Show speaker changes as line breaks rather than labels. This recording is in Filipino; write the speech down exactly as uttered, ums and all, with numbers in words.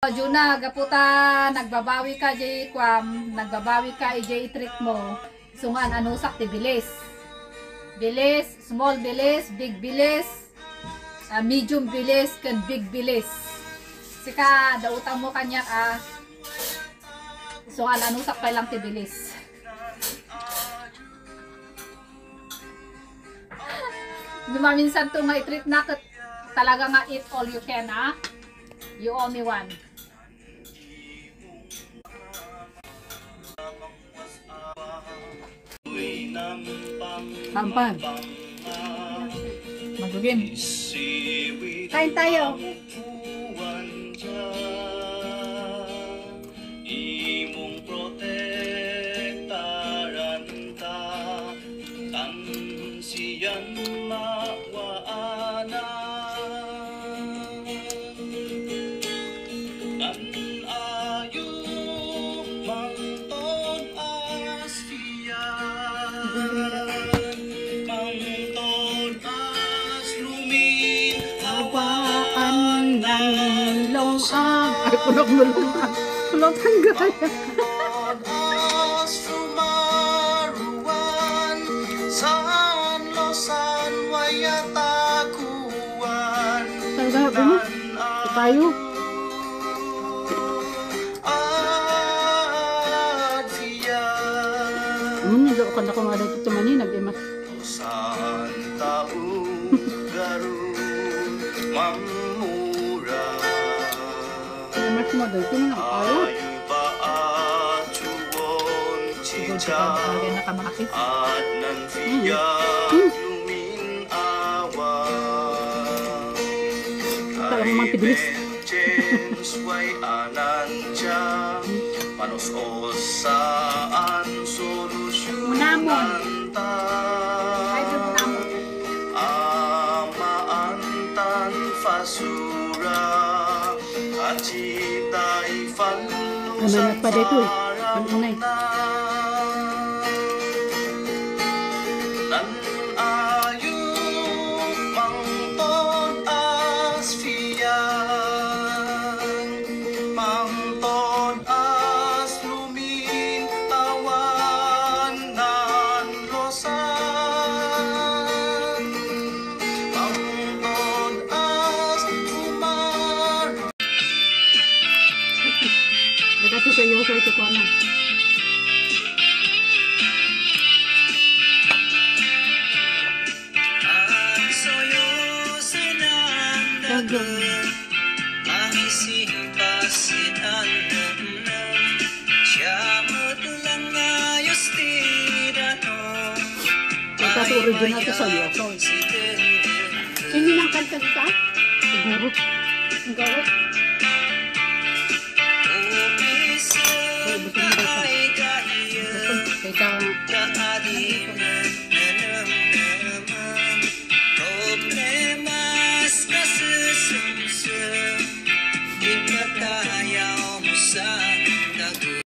Juna, gaputa, nagbabawi ka, Jay Kwam, nagbabawi ka, i-Jay trick mo. Sungan, anusak, ti bilis. Bilis, small bilis, big bilis, uh, medium bilis, kan big bilis. Sika, dautang mo kanya, ah, sungan, anusak pa lang, ti bilis. Lumaminsan to nga i-treat na, talaga nga eat all you can, ah. You owe me one. Hampan. Magugin. Kain tayo. Imong protektaran ta tansiyan mawaana nan ayu mangton asfiya mangton as lumin awaan ng longam ay kulog nulungan kulog hanggang as sumaruan saan losan wayatakuan talaga tayo kung ako nga dito maninag eh mas saan taong garun mamura mas mo dito mo tayo siguro nakamakit at nanfiya lumin awa talagang magpibilis way ananja manos-os saan solusyon nanta amaantan fasura acitai falusan parang nan ayu mangton asfiya mangton as lumin awan nan losan mangton as umar dekat sa iyo sa ito ko na Ito original to sa iyo. Hindi lang kanta ka? Siguro. Siguro.